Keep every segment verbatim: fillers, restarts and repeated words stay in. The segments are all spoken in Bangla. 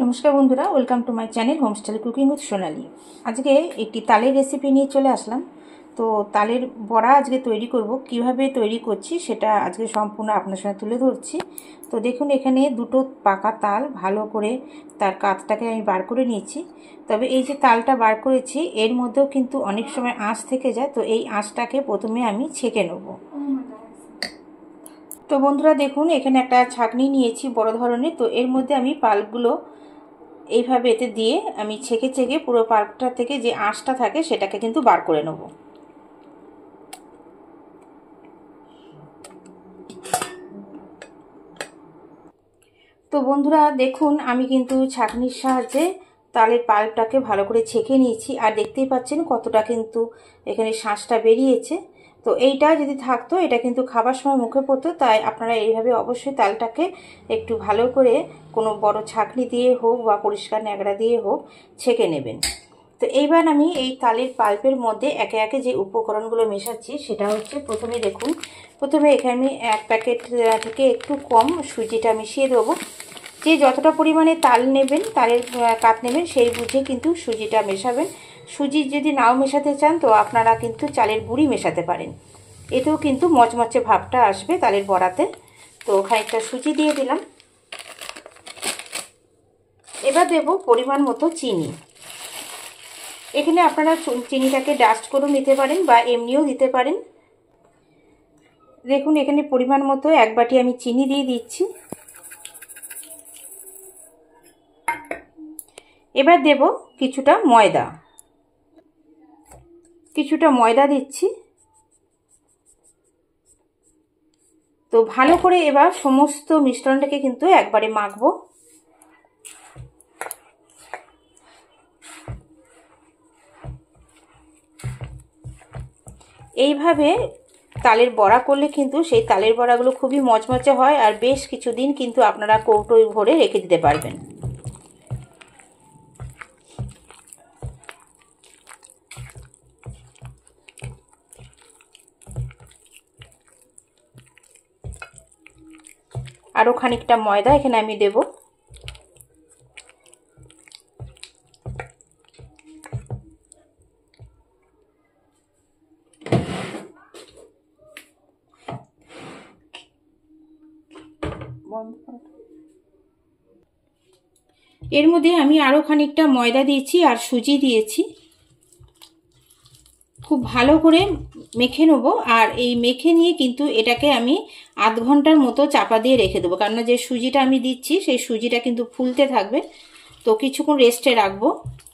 नमस्कार बंधुरा welcome to my channel homestyle cooking with Sonali. आज के एक तालेर रेसिपि निये चले आसलाम। तो तालेर बड़ा आज के तैरी करब, किभाबे तैरी करछि सेटा आज के सम्पूर्ण आपनार साथे तुले धरछि। तो देखुन एखाने दुटो पाका ताल भालो करे तार कातटाके आमि बार करे नियेछि। तबे एई जे तालटा बार करेछि एर मध्येও किन्तु अनेक समय आँच थेके যায়, तो এই आँचटाके प्रथमे आमि छेके नेब। तो बंधुरा देखुन एखाने একটা ছাঁকনি নিয়েছি বড় ধরনের। তো এর মধ্যে আমি পাল্পগুলো এইভাবে এতে দিয়ে আমি ছেঁকে ছেঁকে পুরো পাল্পটা থেকে যে আঁশটা থাকে সেটাকে কিন্তু বার করে নেব। তো বন্ধুরা দেখুন আমি কিন্তু ছাঁকনির সাহায্যে তালের পাল্পটাকে ভালো করে ছেঁকে নিয়েছি, আর দেখতেই পাচ্ছেন কতটা কিন্তু এখানে শাঁসটা বেরিয়েছে। তো এইটা যদি থাকতো এটা কিন্তু খাবার সময় মুখে পড়তো, তাই আপনারা এইভাবে অবশ্যই তালটাকে একটু ভালো করে কোনো বড় ছাঁকনি দিয়ে হোক বা পরিষ্কার ন্যাকড়া দিয়ে হোক ছেঁকে নেবেন। তো এইবার আমি এই তালের পাল্পের মধ্যে একে একে যে উপকরণগুলো মেশাচ্ছি সেটা হচ্ছে, প্রথমে দেখুন প্রথমে এখানে আমি এক প্যাকেট থেকে একটু কম সুজিটা মিশিয়ে দেবো। যে যতটা পরিমাণে তাল নেবেন, তালের কাত নেবেন, সেই বুঝে কিন্তু সুজিটা মেশাবেন। সুজি যদি নাও মেশাতে চান তো আপনারা কিন্তু চালের গুঁড়ি মেশাতে পারেন, এতেও কিন্তু মচমচে ভাবটা আসবে তালের বড়াতে। তো খানিকটা সুজি দিয়ে দিলাম। এবার দেব পরিমাণ মতো চিনি। এখানে আপনারা চিনিটাকে ডাস্ট করেও নিতে পারেন বা এমনিও দিতে পারেন। দেখুন এখানে পরিমাণ মতো এক বাটি আমি চিনি দিয়ে দিচ্ছি। এবার দেব কিছুটা ময়দা, কিছুটা ময়দা দিচ্ছি। তো ভালো করে এবার সমস্ত মিশ্রণটাকে কিন্তু একবারে মাখবো। এইভাবে তালের বড়া করলে কিন্তু সেই তালের বড়াগুলো খুবই মচমচে হয়, আর বেশ কিছুদিন কিন্তু আপনারা কৌটোয় ভরে রেখে দিতে পারবেন। আরো খানিকটা ময়দা এখানে আমি দেব। এর মধ্যে আমি আরো খানিকটা ময়দা দিয়েছি আর সুজি দিয়েছি। খুব ভালো করে মেখে নেব, আর এই মেখে নিয়ে কিন্তু এটাকে আমি আধ ঘন্টার মতো চাপা দিয়ে রেখে দেবো, কারণ যে সুজিটা আমি দিচ্ছি সেই সুজিটা কিন্তু ফুলতে থাকবে। তো কিছুক্ষণ রেস্টে রাখবো,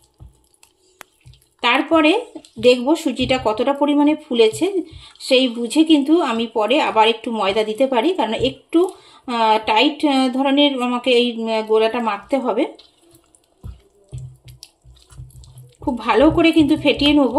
তারপরে দেখব সুজিটা কতটা পরিমাণে ফুলেছে, সেই বুঝে কিন্তু আমি পরে আবার একটু ময়দা দিতে পারি, কারণ একটু টাইট ধরনের আমাকে এই গোলাটা মাখতে হবে। খুব ভালো করে কিন্তু ফেটিয়ে নেব।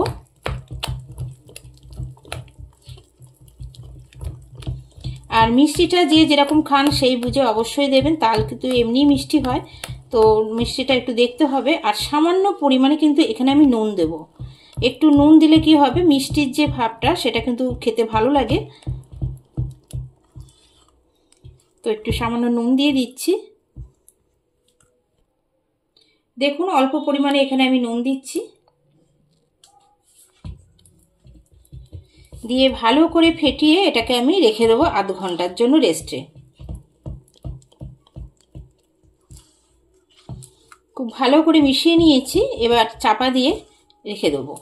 আর মিষ্টিটা যে যেরকম খান সেই বুঝে অবশ্যই দেবেন, তাল কিন্তু এমনি মিষ্টি হয়, তো মিষ্টিটা একটু দেখতে হবে। আর সামান্য পরিমাণে কিন্তু এখানে আমি নুন দেব। একটু নুন দিলে কি হবে, মিষ্টির যে ভাবটা সেটা কিন্তু খেতে ভালো লাগে। তো একটু সামান্য নুন দিয়ে দিচ্ছি। দেখুন অল্প পরিমাণে এখানে আমি নুন দিচ্ছি, দিয়ে ভালো করে ফেটিয়ে এটাকে আমি রেখে দেবো আধ ঘন্টার জন্য রেস্টে। খুব ভালো করে মিশিয়ে নিয়েছি, এবার চাপা দিয়ে রেখে দেবো।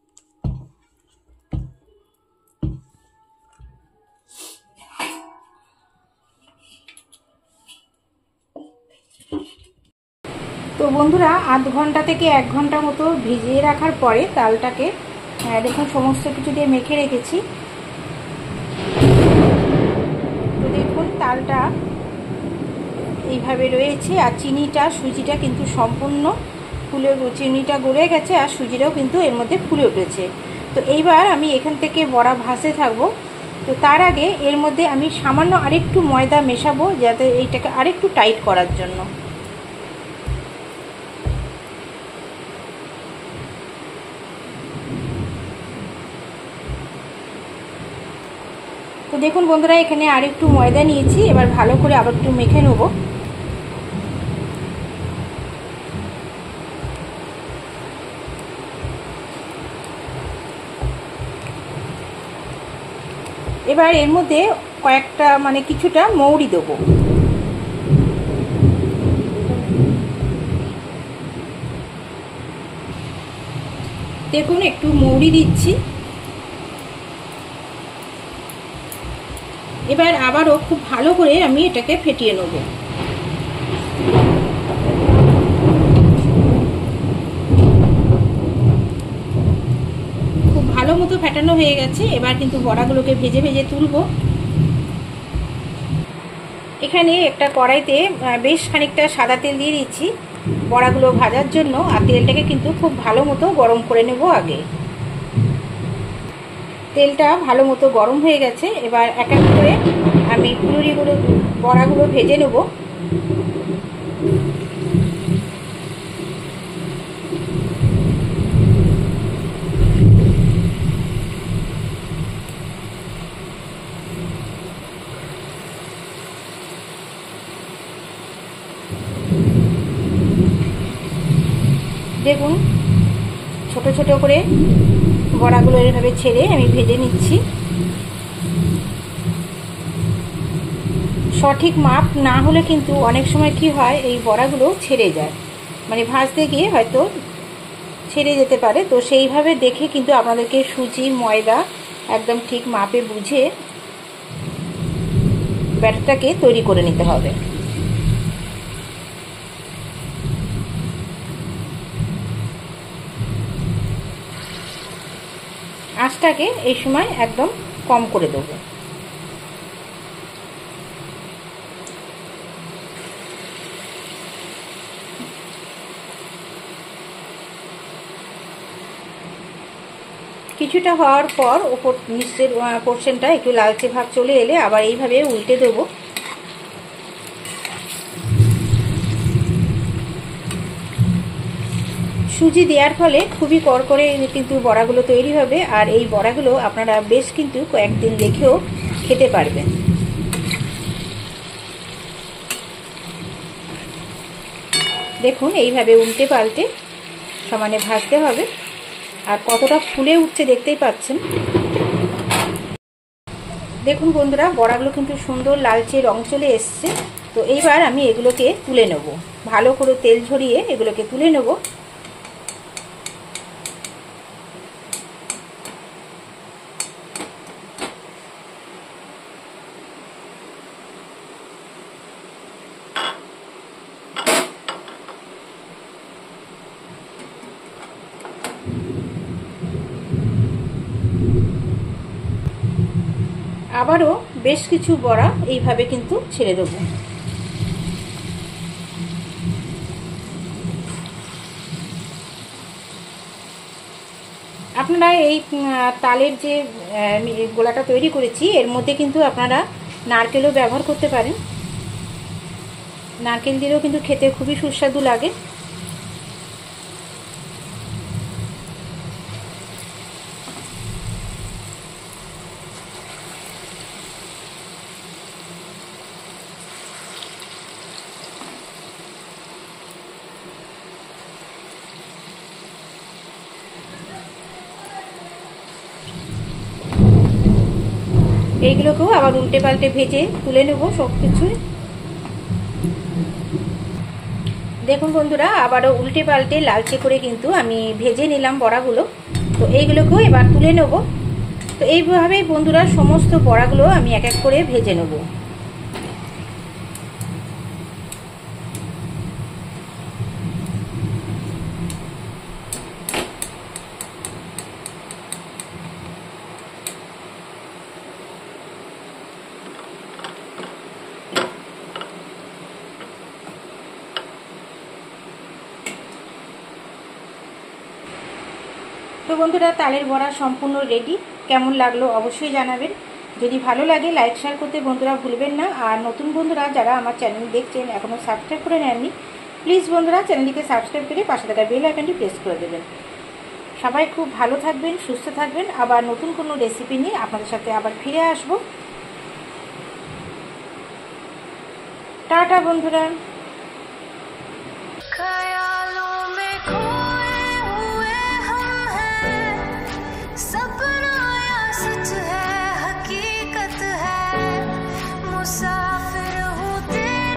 তো বন্ধুরা আধ ঘন্টা থেকে এক ঘন্টা মতো ভিজিয়ে রাখার পরে তালটাকে দেখুন সমস্ত কিছু দিয়ে মেখে রেখেছি। তো দেখুন তালটা এইভাবে রয়েছে, আর চিনিটা সুজিটা কিন্তু সম্পূর্ণ ফুলে, চিনিটা গলে গেছে আর সুজিটাও কিন্তু এর মধ্যে ফুলে উঠেছে। তো এইবার আমি এখান থেকে বড়া ভাজতে থাকবো। তো তার আগে এর মধ্যে আমি সামান্য আরেকটু ময়দা মেশাবো, যাতে এইটাকে আরেকটু টাইট করার জন্য। তো দেখুন বন্ধুরা এখানে আরেকটু ময়দা নিয়েছি, এবার ভালো করে আবার একটু মেখে নেব। এবার এর মধ্যে কয়েকটা মানে কিছুটা মৌরি দেবো। দেখুন একটু মৌরি দিচ্ছি। এবার আবারও খুব ভালো করে আমি এটাকে ফেটিয়ে নেব। খুব ভালো মতো ফেটানো হয়ে গেছে। এবার কিন্তু বড়াগুলোকে ভেজে ভেজে তুলব। এখানে একটা কড়াইতে বেশ খানিকটা সাদা তেল দিয়ে দিচ্ছি বড়াগুলো ভাজার জন্য। আর তেলটাকে কিন্তু খুব ভালো মতো গরম করে নেব আগে। তেলটা ভালো মতো গরম হয়ে গেছে। এবার এক এক করে আমি ফুলুরিগুলো বড়াগুলো ভেজে নেব। দেখুন ছোট ছোট করে বড়াগুলো এভাবে ছেড়ে আমি ভেজে নিচ্ছি। সঠিক মাপ না হলে কিন্তু অনেক সময় কি হয়, এই বড়াগুলো ছেড়ে যায়, মানে ভাজতে গিয়ে হয়তো ছেড়ে যেতে পারে। তো সেইভাবে দেখে কিন্তু আপনাদেরকে সুজি ময়দা একদম ঠিক মাপে বুঝে ব্যাটারটাকে তৈরি করে নিতে হবে। আঁচটাকে এই সময় একদম কম করে দেবো। কিছুটা হওয়ার পর ওপর নিচের পোর্শনটা একটু লালচে ভাব চলে এলে আবার এইভাবে উল্টে দেব। সুজি দেওয়ার ফলে খুবই করকরে কিন্তু বড়াগুলো তৈরি হবে। আর এই বড়াগুলো আপনারা বেশ কিন্তু কয়েকদিন রেখেও খেতে পারবেন। দেখুন এইভাবে উল্টে পাল্টে সমানে ভাজতে হবে। আর কতটা ফুলে উঠছে দেখতেই পাচ্ছেন। দেখুন বন্ধুরা বড়াগুলো কিন্তু সুন্দর লালচে রং চলে এসছে। তো এইবার আমি এগুলোকে তুলে নেব, ভালো করে তেল ঝরিয়ে এগুলোকে তুলে নেব। আবারও বেশ কিছু বড়া এইভাবে কিন্তু ছেড়ে দেবো। আপনারা এই তালের যে গোলাটা তৈরি করেছি এর মধ্যে কিন্তু আপনারা নারকেলও ব্যবহার করতে পারেন। নারকেল দিলেও কিন্তু খেতে খুবই সুস্বাদু লাগে। এইগুলোকেও আবার উল্টে পাল্টে ভেজে তুলে নেব সব কিছুই। দেখুন বন্ধুরা আবারও উল্টে পাল্টে লালচে করে কিন্তু আমি ভেজে নিলাম বড়াগুলো। তো এইগুলোকেও এবার তুলে নেব। তো এইভাবেই বন্ধুরা সমস্ত বড়াগুলো আমি এক এক করে ভেজে নেব। তো বন্ধুরা তালের বড়া সম্পূর্ণ রেডি। কেমন লাগলো অবশ্যই জানাবেন। যদি ভালো লাগে লাইক শেয়ার করতে বন্ধুরা ভুলবেন না। আর নতুন বন্ধুরা যারা আমার চ্যানেল দেখছেন এখনও সাবস্ক্রাইব করে নেননি, প্লিজ বন্ধুরা চ্যানেলটিকে সাবস্ক্রাইব করে পাশে থাকা বেল আইকনটি প্রেস করে দেবেন। সবাই খুব ভালো থাকবেন, সুস্থ থাকবেন। আবার নতুন কোনো রেসিপি নিয়ে আপনাদের সাথে আবার ফিরে আসবো। টাটা বন্ধুরা।